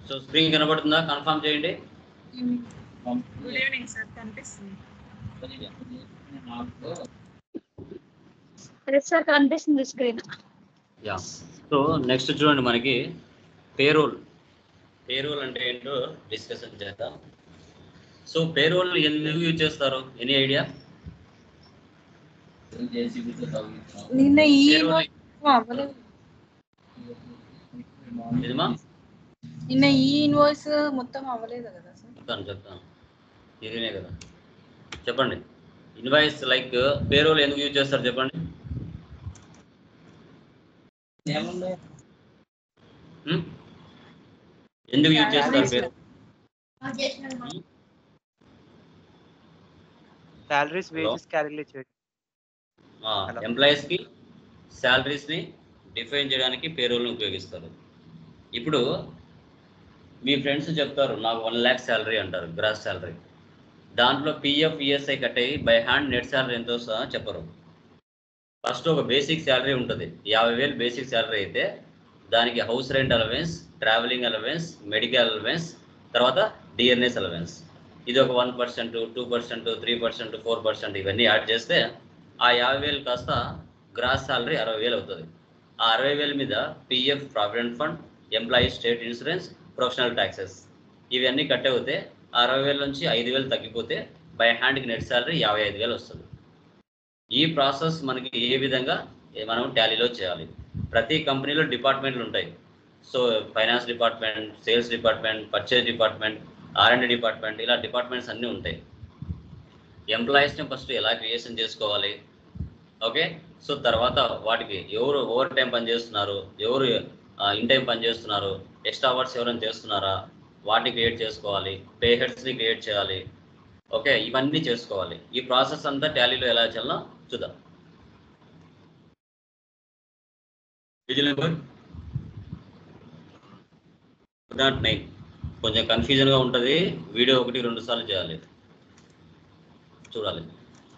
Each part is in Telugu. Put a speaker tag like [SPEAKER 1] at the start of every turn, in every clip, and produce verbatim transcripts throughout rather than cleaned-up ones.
[SPEAKER 1] సో స్క్రీన్ కనబడుతుందా? కన్ఫర్మ్ చేయండి.
[SPEAKER 2] గుడ్ ఈవినింగ్ సార్, కనిపిస్తుంది.
[SPEAKER 3] సార్ కనిపిస్తుంది స్క్రీన్.
[SPEAKER 1] యా. సో నెక్స్ట్ చూడండి, మనకి పేరోల్. పేరోల్ అంటే ఏంటో డిస్కషన్ చేద్దాం. సో పేరోల్ ఎందుకు యూజ్ చేస్తారు? Any idea?
[SPEAKER 2] నిన్న ఈ
[SPEAKER 1] ఇదిమా
[SPEAKER 2] నిన్న ఈ ఇన్వాయిస్ మొత్తం అవ్వలేదు కదా సార్?
[SPEAKER 1] చెప్తాను చెప్తాను ఇదినే కదా. చెప్పండి, ఇన్వాయిస్ లైక్ పేరోల్ ఎందుకు యూజ్ చేస్తారు చెప్పండి. ఎందుకు యూజ్ చేస్తారు పేరు?
[SPEAKER 4] సాలరీస్ వేజెస్ క్యాలిక్యులేట్ చేయడం.
[SPEAKER 1] ఎంప్లాయీస్ కి సాలరీస్ ని డిఫైన్ చేయడానికి పేరోల్ని ఉపయోగిస్తారు. ఇప్పుడు మీ ఫ్రెండ్స్ చెప్తారు నాకు వన్ ల్యాక్ శాలరీ అంటారు, గ్రాస్ శాలరీ. దాంట్లో పిఎఫ్ ఈఎస్ఐ కట్ అయ్యి బై హ్యాండ్ నెట్ శాలరీ ఎంతో చెప్పరు. ఫస్ట్ ఒక బేసిక్ శాలరీ ఉంటుంది, యాభై వేలు బేసిక్ శాలరీ అయితే దానికి house rent allowance, travelling allowance, medical allowance, తర్వాత డిఎన్ఎస్ అలవెన్స్. ఇది ఒక one percent two percent three percent four percent ఇవన్నీ యాడ్ చేస్తే ఆ యాభై వేలు కాస్త గ్రాస్ శాలరీ అరవై వేలు అవుతుంది. ఆ అరవై వేల మీద PF provident fund, employee state insurance, professional taxes ఇవన్నీ కట్ అవుతే అరవై వేల నుంచి ఐదు వేలు తగ్గిపోతే బై హ్యాండ్కి నెట్ శాలరీ యాభై ఐదు వేలు వస్తుంది. ఈ ప్రాసెస్ మనకి ఏ విధంగా మనం టాలీలో చేయాలి? ప్రతి కంపెనీలో డిపార్ట్మెంట్లు ఉంటాయి. So finance department, sales department, purchase department, R and department, ఇలా డిపార్ట్మెంట్స్ అన్నీ ఉంటాయి. ఎంప్లాయీస్ని ఫస్ట్ ఎలా క్రియేషన్ చేసుకోవాలి, ఓకే. సో తర్వాత వాటికి ఎవరు ఓవర్ టైం పని చేస్తున్నారు, ఎవరు ఇన్ టైం పని చేస్తున్నారు, ఎక్స్ట్రా అవర్స్ ఎవరైనా చేస్తున్నారా, వాటిని క్రియేట్ చేసుకోవాలి. పే హెడ్స్ని క్రియేట్ చేయాలి, ఓకే. ఇవన్నీ చేసుకోవాలి. ఈ ప్రాసెస్ అంతా టాలీలో ఎలా చేయాలో చూద్దాం. నైన్ కొంచెం కన్ఫ్యూజన్గా ఉంటుంది. వీడియో ఒకటి రెండు సార్లు చేయాలి, చూడాలి.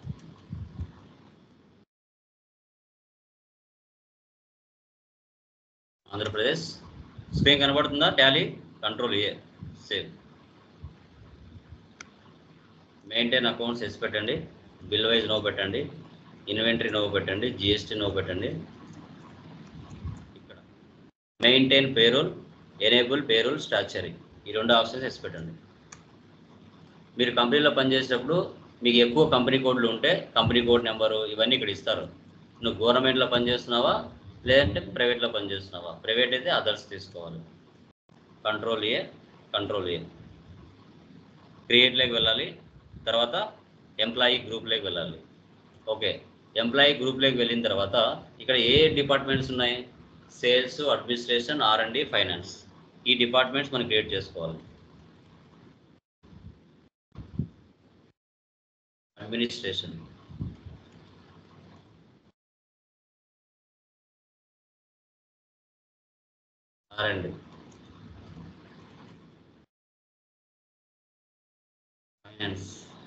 [SPEAKER 1] ఆంధ్రప్రదేశ్ స్క్రీన్ కనబడుతుందా? Tally control A save. Maintain accounts yes పెట్టండి, బిల్ వైజ్ నో పెట్టండి, ఇన్వెంటరీ నో పెట్టండి, జిఎస్టీ నో పెట్టండి. ఇక్కడ maintain payroll, enable payroll structuring, ఈ రెండు ఆప్షన్స్ ఎస్ పెట్టండి. మీరు కంపెనీలో పనిచేసేటప్పుడు మీకు ఎక్కువ కంపెనీ కోడ్లు ఉంటే కంపెనీ కోడ్ నెంబరు ఇవన్నీ ఇక్కడ ఇస్తారు. నువ్వు గవర్నమెంట్లో పనిచేస్తున్నావా లేదంటే ప్రైవేట్లో పనిచేస్తున్నావా? ప్రైవేట్ అయితే అదర్స్ తీసుకోవాలి. Control A, control A. క్రియేట్లోకి వెళ్ళాలి, తర్వాత ఎంప్లాయీ గ్రూప్లోకి వెళ్ళాలి. ఓకే, ఎంప్లాయీ గ్రూప్లోకి వెళ్ళిన తర్వాత ఇక్కడ ఏ డిపార్ట్మెంట్స్ ఉన్నాయి? Sales, administration, R and D, finance. ఈ డిపార్ట్మెంట్స్ మనం క్రియేట్ చేసుకోవాలి. Administration, R and D, finance.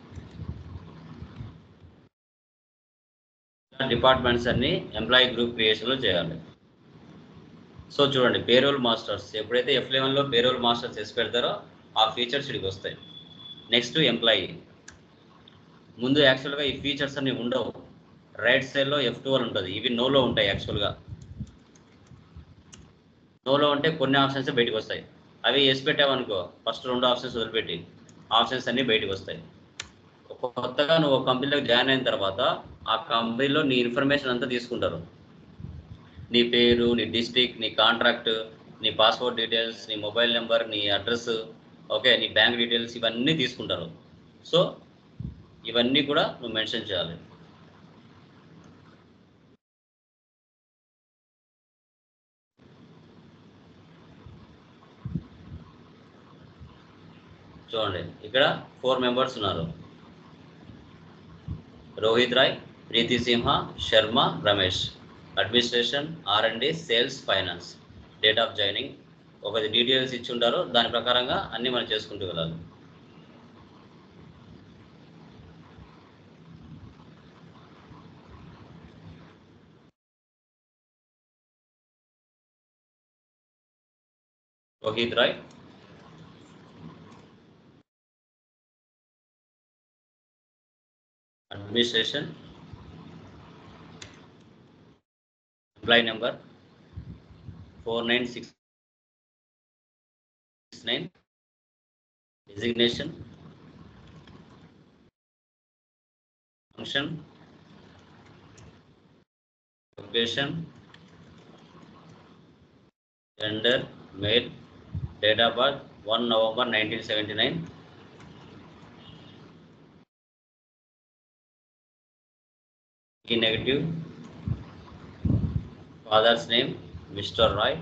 [SPEAKER 1] Departments అన్ని ఎంప్లాయీ గ్రూప్ క్రియేషన్లో చేయాలి. సో చూడండి, పేరోల్ మాస్టర్స్ ఎప్పుడైతే ఎఫ్ లెవెన్లో పేరోల్ మాస్టర్స్ వేసి పెడతారో ఆ ఫీచర్స్ ఇక్కడికి వస్తాయి. Next employee. ముందు యాక్చువల్గా ఈ ఫీచర్స్ అన్ని ఉండవు. రైట్ సైడ్లో ఎఫ్ ట్వెల్వ్ ఉంటుంది, ఇవి నోలో ఉంటాయి. యాక్చువల్గా నోలో ఉంటే కొన్ని ఆప్షన్స్ బయటకు వస్తాయి. అవి వేసి పెట్టావనుకో ఫస్ట్ రెండు ఆప్షన్స్ వదిలిపెట్టి ఆప్షన్స్ అన్నీ బయటకు వస్తాయి. కొత్తగా నువ్వు ఒక కంపెనీలోకి జాయిన్ అయిన తర్వాత ఆ కంపెనీలో నీ ఇన్ఫర్మేషన్ అంతా తీసుకుంటారు. నీ పేరు, నీ డిస్ట్రిక్ట్, నీ కాంట్రాక్ట్, నీ పాస్పోర్ట్ డీటెయిల్స్, నీ మొబైల్ నెంబర్, నీ అడ్రస్, ఓకే, నీ బ్యాంక్ డీటెయిల్స్ ఇవన్నీ తీసుకుంటారు. సో ఇవన్నీ కూడా నువ్వు మెన్షన్ చేయాలి. చూడండి, ఇక్కడ ఫోర్ మెంబర్స్ ఉన్నారు. Rohit Rai, Preethi Simha, Sharma, Ramesh. Administration, R and D, sales, finance. Date of joining ఒకటి డీటెయిల్స్ ఇచ్చి ఉంటారు, దాని ప్రకారంగా అన్నీ మనం చేసుకుంటూ వెళ్ళాలి. Rohit Rai, administration, employee number four nine six nine, designation, function, occupation, gender, male, date of birth one November nineteen seventy-nine, key negative, father's name Mister Roy,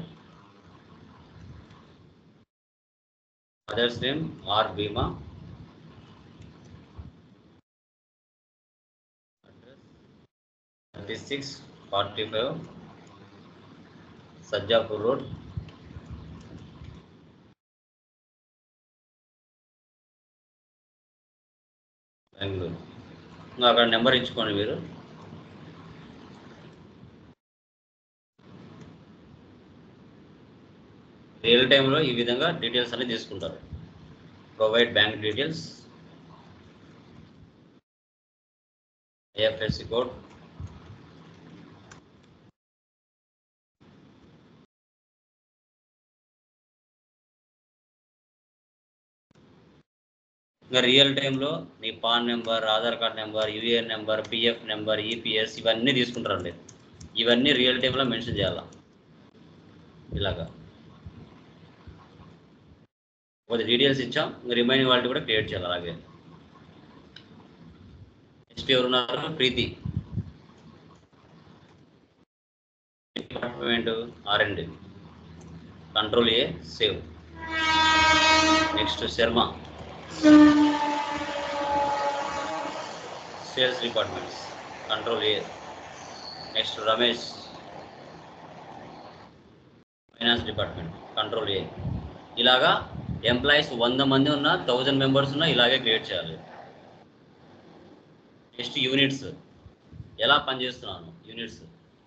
[SPEAKER 1] mother's name R. Bhima, address thirty-six forty-five Sajjapur Road, Bengaluru. ఇంకా అక్కడ నెంబర్ ఇచ్చుకోండి మీరు. రియల్ టైంలో ఈ విధంగా డీటెయిల్స్ అన్ని తీసుకుంటారు. Provide bank details, IFSC code, ఇంకా రియల్ టైంలో నీ PAN number, Aadhaar card number, UAN number, PF number, EPS ఇవన్నీ తీసుకుంటారండి. ఇవన్నీ రియల్ టైంలో మెన్షన్ చేయాలా. ఇలాగా కొద్ది డీటెయిల్స్ ఇచ్చాం, రిమైనింగ్ వాళ్ళు కూడా క్రియేట్ చేయాలి. అలాగే నెక్స్ట్ ఎవరున్నారు? Preethi, department R and D, control A, save. Next Sharma, sales departments, control A. Next Ramesh, finance department, control A. ఇలాగా ఎంప్లాయీస్ వంద మంది ఉన్నా, థౌజండ్ మెంబర్స్ ఉన్నా ఇలాగే క్రియేట్ చేయాలి. నెక్స్ట్ యూనిట్స్, ఎలా పనిచేస్తున్నాను యూనిట్స్,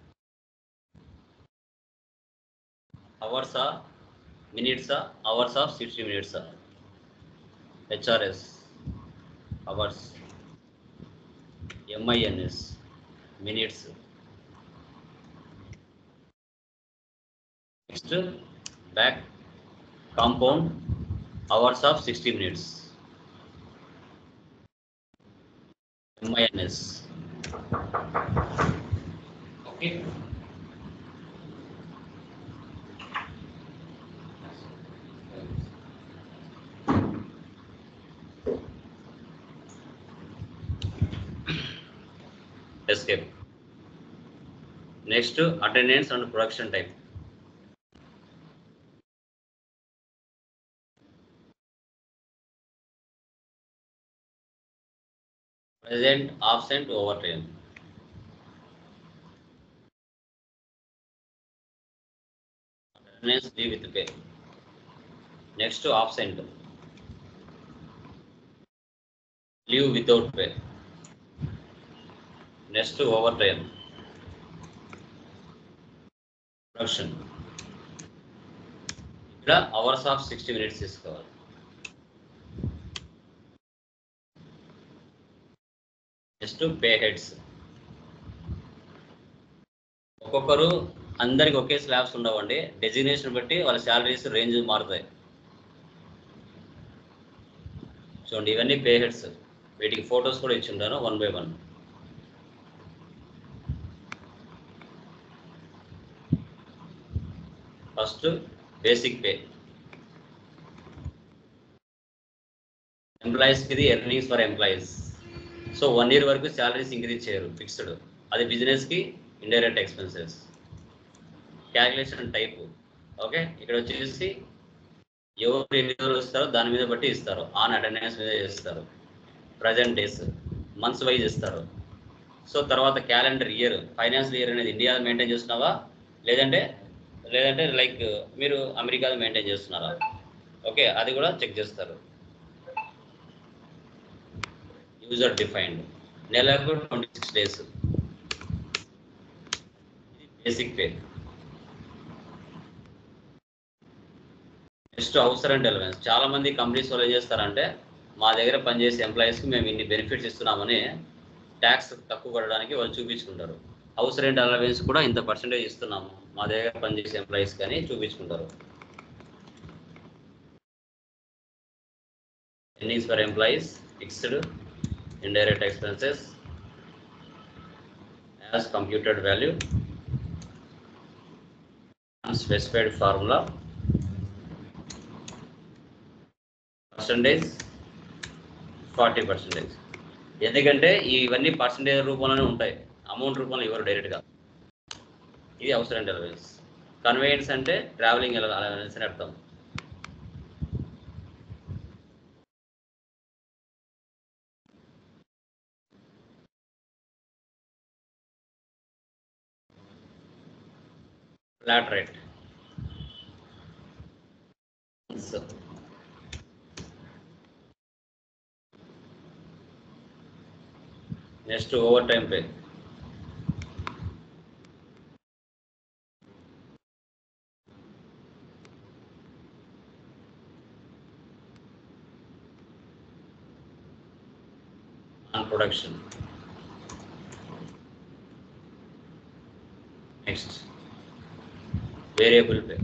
[SPEAKER 1] అవర్సా, మినిట్సా, అవర్స్ ఆఫ్ సిక్స్టీ మినిట్సా, HRS hours, MINS minutes. Next back compound hours of sixty minutes, MINS. Okay, escape. Next, attendance and production type. Present, absent, overtime. Attendance leave with pay. Next, absent, leave without pay. Next, overtime, production. ఇక్కడ అవర్స్ ఆఫ్ సిక్స్టీ మినిట్స్ తీసుకోవాలి. Next pay heads. ఒక్కొక్కరు అందరికి ఒకే స్లాబ్స్ ఉండవండి, డెసిగ్నేషన్ బట్టి వాళ్ళ శాలరీస్ రేంజ్ మారుతాయి. చూడండి, ఇవన్నీ పే హెడ్స్. వీటికి ఫొటోస్ కూడా ఇచ్చి ఉంటాను one by one. First basic pay. ఎంప్లాయీస్కి ఇది earnings for employees. So one year వరకు శాలరీస్ ఇంక్రీజ్ చేయరు, ఫిక్స్డ్. అది బిజినెస్కి indirect expenses. Calculation type. Okay, ఇక్కడ వచ్చేసి ఎవరు ఎన్ని రోజులు ఇస్తారో దాని మీద బట్టి ఇస్తారు. ఆన్ అటెండెన్స్ మీద ఇస్తారు. ప్రజెంట్ డేస్, మంత్స్ వైజ్ ఇస్తారు. సో తర్వాత క్యాలెండర్ ఇయర్, ఫైనాన్షియల్ ఇయర్ అనేది ఇండియా మెయింటైన్ చేస్తున్నావా లేదంటే లేదంటే లైక్ మీరు అమెరికాలో మెయింటైన్ చేస్తున్నారా, ఓకే, అది కూడా చెక్ చేస్తారు. యూజర్ డిఫైన్డ్, నెలకు twenty six days. Basic pay. Next house rent allowance. చాలా మంది కంపెనీస్ వాళ్ళు ఏం చేస్తారంటే మా దగ్గర పనిచేసే ఎంప్లాయీస్కి మేము ఇన్ని బెనిఫిట్స్ ఇస్తున్నామని ట్యాక్స్ తక్కువ కట్టడానికి వాళ్ళు చూపించుకుంటారు. హౌస్ రెంట్ అలవెన్స్ కూడా ఇంత పర్సెంటేజ్ ఇస్తున్నాము మా దగ్గర పనిచేసే ఎంప్లాయీస్ కానీ చూపించుకుంటారు. Earnings for employees fixed indirect expenses as computed value specified formula percentage forty percentage. ఎందుకంటే ఇవన్నీ పర్సంటేజ్ రూపంలోనే ఉంటాయి, అమౌంట్ రూపంలో ఇవ్వరు డైరెక్ట్గా. ఇది హౌస్ రెంట్ అలవెన్స్. కన్వేయన్స్ అంటే ట్రావెలింగ్ అలవెన్స్ అని అర్థం. Flat rate. Next overtime pay. On production. Next variable pay.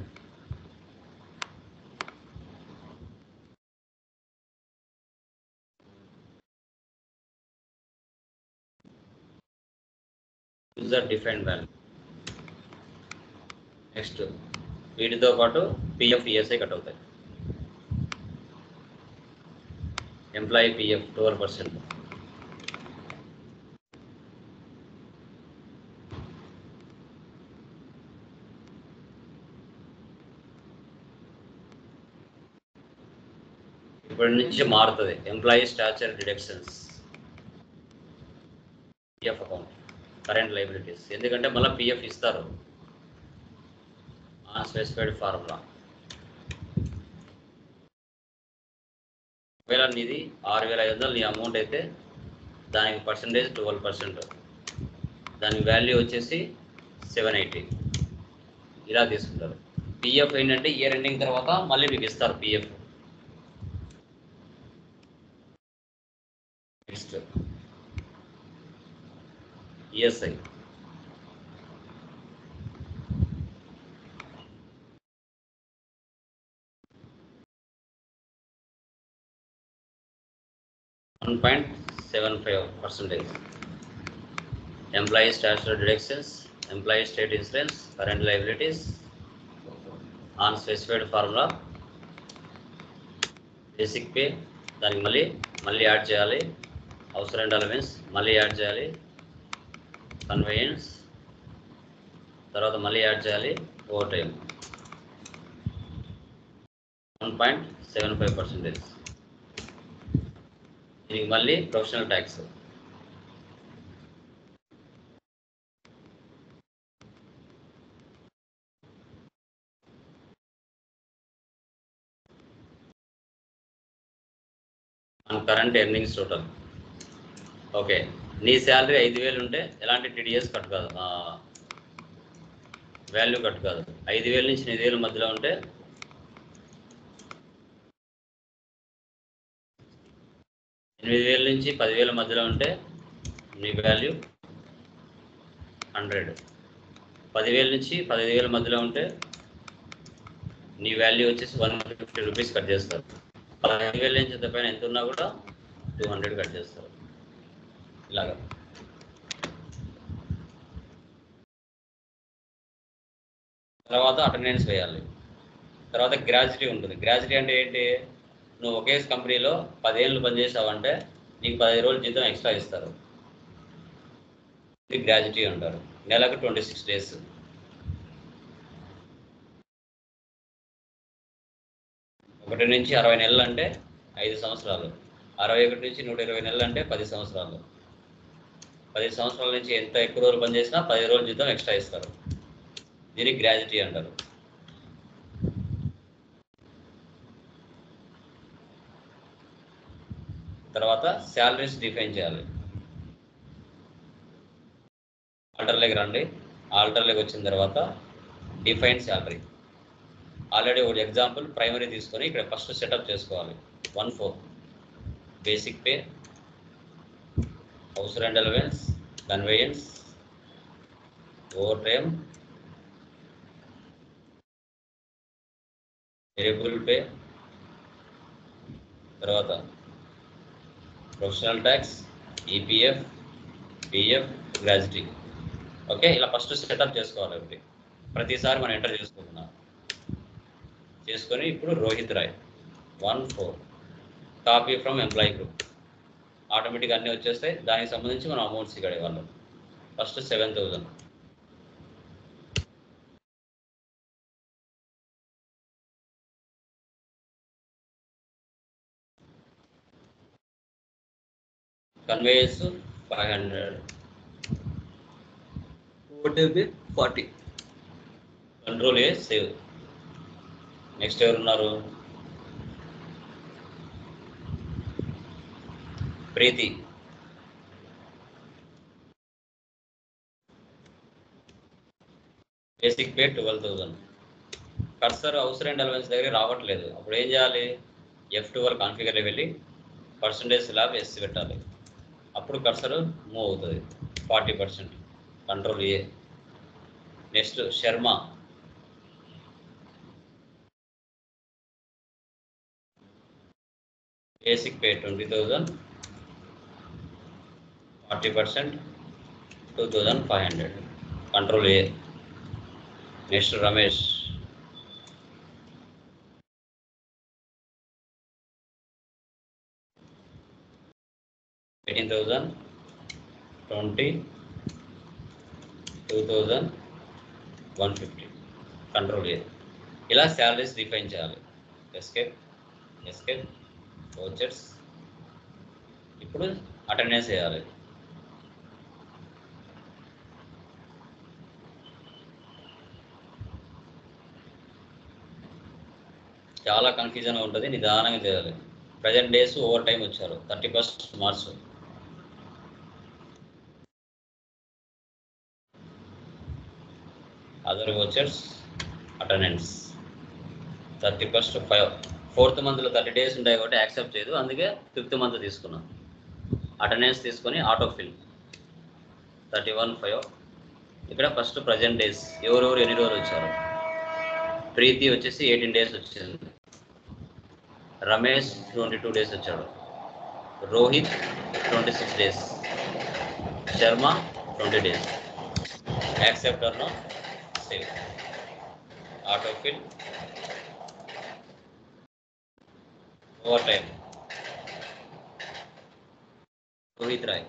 [SPEAKER 1] User defined value. Next వీటితో పాటు పిఎఫ్ ఈఎస్ఐ కట్ అవుతాయి. Employee PF twelve percent. ఇప్పటి నుంచి మారుతుంది employee statutory deductions PF account current liabilities. ఎందుకంటే మళ్ళీ పిఎఫ్ ఇస్తారు ఆ స్పెసిఫైడ్ ఫార్ములా. ఒకవేళ నీది ఆరు వేల ఐదు వందలు నీ అమౌంట్ అయితే దానికి పర్సంటేజ్ ట్వెల్వ్ పర్సెంట్, దాని వాల్యూ వచ్చేసి సెవెన్ ఎయిటీ ఇలా తీసుకుంటారు. పిఎఫ్ ఏంటంటే ఇయర్ ఎండింగ్ తర్వాత మళ్ళీ మీకు ఇస్తారు PF. Next ESI. One point seven five percentage. Employee statutory deductions, employee state insurance, current liabilities on specified formula. Basic pay దానికి మళ్ళీ మళ్ళీ యాడ్ చేయాలి. హౌస్ రెంట్ అలవెన్స్ మళ్ళీ యాడ్ చేయాలి. కన్వేయన్స్ తర్వాత మళ్ళీ యాడ్ చేయాలి. Overtime one point seven five percentage. దీనికి మళ్ళీ professional tax. And current earnings total. Okay, నీ శాలరీ ఐదు వేలు ఉంటే ఎలాంటి టీడీఎస్ కట్ కాదు, వాల్యూ కట్ కాదు. ఐదు వేల నుంచి ఎనిమిది వేల మధ్యలో ఉంటే ఎనిమిది వేల నుంచి పదివేల మధ్యలో ఉంటే నీ వాల్యూ హండ్రెడ్. పదివేల నుంచి పదిహేను వేల మధ్యలో ఉంటే నీ వాల్యూ వచ్చేసి వన్ ఫిఫ్టీ రూపీస్ కట్ చేస్తారు. పదిహేను వేల నుంచి ఎంత పైన ఎంత ఉన్నా కూడా టూ హండ్రెడ్ కట్ చేస్తారు. ఇలాగా తర్వాత అటెండెన్స్ వేయాలి. తర్వాత గ్రాడ్యుటీ ఉంటుంది. గ్రాడ్యుటీ అంటే ఏంటి? నువ్వు ఒకే కంపెనీలో పదేళ్ళు పనిచేసావంటే నీకు పదిహేను రోజులు జీతం ఎక్స్ట్రా ఇస్తారు. ఇది గ్రాడ్యుటీ అంటారు. నెలకు ట్వంటీ సిక్స్ డేస్. ఒకటి నుంచి అరవై నెలలు అంటే ఐదు సంవత్సరాలు. అరవై ఒకటి నుంచి నూట ఇరవై నెలలు అంటే పది సంవత్సరాలు. పది సంవత్సరాల నుంచి ఎంత ఎక్కువ రోజులు పనిచేసినా పది రోజులు జీతం ఎక్స్ట్రా ఇస్తారు. దీనికి గ్రాడ్యుటీ అంటారు. తర్వాత శాలరీస్ డిఫైన్ చేయాలి. ఆల్టర్లోకి రండి. ఆల్టర్లోకి వచ్చిన తర్వాత డిఫైన్ శాలరీ. ఆల్రెడీ ఒక ఎగ్జాంపుల్ ప్రైమరీ తీసుకొని ఇక్కడ ఫస్ట్ సెటప్ చేసుకోవాలి. One four basic pay, house rent allowance, conveyance, overtime, variable pay, తర్వాత professional tax, EPF, PF, gratuity. Okay, ఇలా ఫస్ట్ సెటప్ చేసుకోవాలి. ఒకటి ప్రతిసారి మనం ఎంటర్ చేసుకుంటున్నాం. చేసుకొని ఇప్పుడు Rohit Rai one four copy from employee group, ఆటోమేటిక్గా అన్నీ వచ్చేస్తాయి. దానికి సంబంధించి మనం అమౌంట్స్ ఇక్కడ ఇవ్వాలి. First seven thousand conveyance five hundred, OTP forty, control A save. Next ఎవరున్నారు? Preethi, basic pay twelve thousand. Cursor house rent allowance దగ్గర రావట్లేదు. అప్పుడు ఏం చేయాలి? ఎఫ్ ట్వెల్వ్ కాన్ఫిగర్లో వెళ్ళి పర్సంటేజ్ స్లాబ్ ఎస్ పెట్టాలి. అప్పుడు కర్సర్ మూవ్ అవుతుంది forty percent. Control A. Next Sharma, basic pay twenty thousand, forty percent two thousand five hundred. Control A. Next Ramesh, eighteen thousand, twenty, two thousand one fifty. Control A. ఇలా శాలరీస్ డిఫైన్ చేయాలి. Escape, escape, vouchers. ఇప్పుడు అటెండెన్స్ వేయాలి. చాలా కన్ఫ్యూజన్గా ఉంటుంది, నిదానంగా చేయాలి. ప్రజెంట్ డేస్ ఓవర్ టైం వచ్చారు thirty first March. Other vouchers, attendance thirty first five. Fourth మంత్లో థర్టీ డేస్ ఉంటాయి కాబట్టి యాక్సెప్ట్ చేయదు, అందుకే ఫిఫ్త్ మంత్ తీసుకున్నాం. అటెండెన్స్ తీసుకొని auto fill thirty one five. ఇక్కడ ఫస్ట్ ప్రజెంట్ డేస్ ఎవరెవరు ఎన్ని రోజులు వచ్చారు. ప్రీతి వచ్చేసి ఎయిటీన్ డేస్ వచ్చింది, రమేష్ ట్వంటీ టూ డేస్ వచ్చాడు, Rohit twenty six days, Sharma twenty days. Accept or no save. Auto fill, overtime Rohit Rai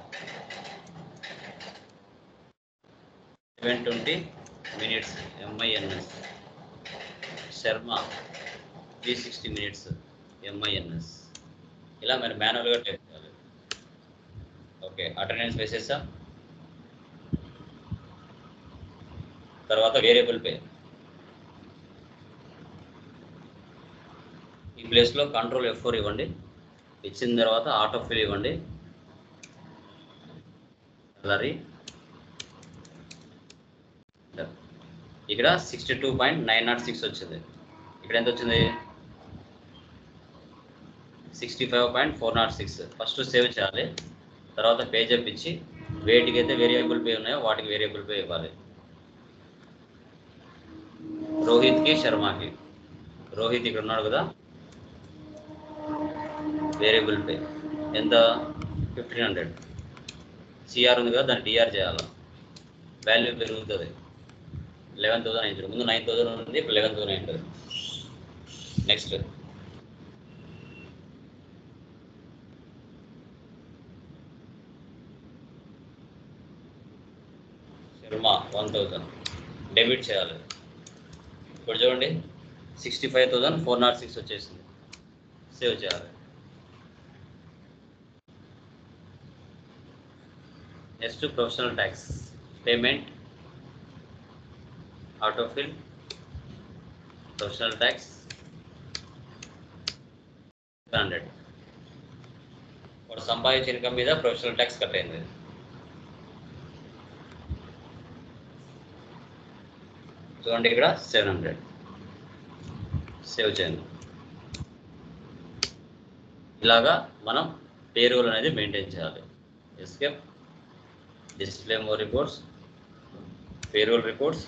[SPEAKER 1] seven twenty minutes MINS, Sharma three sixty minutes MINS. ఇలా మరి మాన్యువల్గా టైప్ చేయాలి. ఓకే, అటెండెన్స్ వేసేసా. తర్వాత వేరియబుల్ పే. ఈ ప్లేస్లో కంట్రోల్ ఎఫ్ ఫోర్ ఇవ్వండి. ఇచ్చిన తర్వాత ఆటో ఫిల్ ఇవ్వండి. సాలరీ ఇక్కడ sixty two point nine not six వచ్చింది. ఇక్కడ ఎంత వచ్చింది? Sixty five point four not six. First save చేయాలి, తర్వాత పేజప్ ఇచ్చి వేటికి అయితే వేరియబుల్ పే ఉన్నాయో వాటికి వేరియబుల్ పే ఇవ్వాలి. రోహిత్కి, శర్మకి. రోహిత్ ఇక్కడ ఉన్నాడు కదా, వేరియబుల్ పే ఎంత? Fifteen hundred. సిఆర్ ఉంది కదా, దాన్ని డిఆర్ చేయాలి. వాల్యూ పెరుగుతుంది. లెవెన్ థౌసండ్ అయింది. ముందు నైన్ థౌసండ్ ఉంది, ఇప్పుడు లెవెన్ థౌసండ్ అయింటుంది. Next Sharma one thousand debit చేయాలి. ఇప్పుడు చూడండి sixty five thousand four not six వచ్చేసింది. సేవ్ చేయాలి. Next professional tax payment, autofill, professional tax hundred. వాడు సంపాదించిన ఇన్కమ్ మీద ప్రొఫెషనల్ ట్యాక్స్ కట్ అయింది. చూడండి ఇక్కడ సెవెన్ హండ్రెడ్. సేవ్ చేయండి. ఇలాగా మనం పేరోల్ అనేది మెయింటైన్ చేయాలి. Escape. display more reports, payroll reports,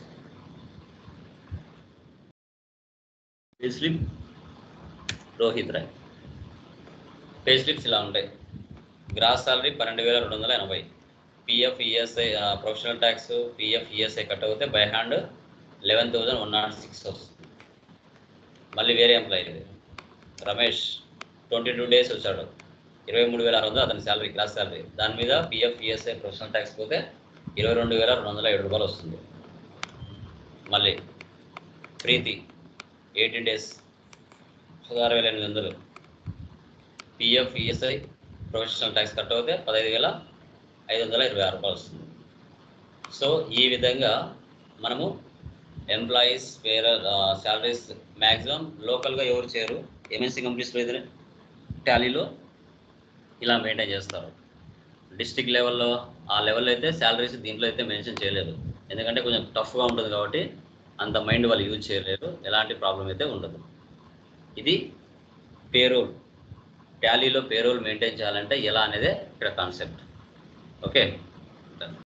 [SPEAKER 1] pay slip, Rohit Rai. Pay slips ఇలా ఉంటాయి. గ్రాస్ సాలరీ పన్నెండు వేల రెండు వందల ఎనభై, PF ESI professional tax PF ESI cut అవుతే by hand eleven thousand one not six వస్తుంది. మళ్ళీ వేరే ఎంప్లాయీ ఇది రమేష్ ట్వంటీ టూ డేస్ వచ్చాడు, ఇరవై మూడు వేల ఆరు వందలు అతని శాలరీ క్లాస్ శాలరీ. దాని మీద పిఎఫ్ ఈఎస్ఐ ప్రొఫెషనల్ ట్యాక్స్ పోతే ఇరవై రెండు వేల రెండు వందల ఏడు రూపాయలు వస్తుంది. మళ్ళీ ప్రీతి ఎయిటీన్ డేస్ పదహారు వేల ఎనిమిది వందలు, PF ESI professional tax cut అవుతే పదహైదు వేల ఐదు వందల ఇరవై ఆరు రూపాయలు వస్తుంది. సో ఈ విధంగా మనము ఎంప్లాయీస్ వేరే శాలరీస్ మ్యాక్సిమం లోకల్గా ఎవరు చేయరు, ఎంఎన్సీ కంపెనీస్లో అయితే టాలీలో ఇలా మెయింటైన్ చేస్తారు. డిస్ట్రిక్ట్ లెవెల్లో ఆ లెవెల్లో అయితే శాలరీస్ దీంట్లో అయితే మెన్షన్ చేయలేదు, ఎందుకంటే కొంచెం టఫ్గా ఉంటుంది కాబట్టి అంత మైండ్ వాళ్ళు యూజ్ చేయలేరు, ఎలాంటి ప్రాబ్లం అయితే ఉండదు. ఇది పేరోల్, టాలీలో పేరోల్ మెయింటైన్ చేయాలంటే ఎలా అనేది ఇక్కడ కాన్సెప్ట్. ఓకే.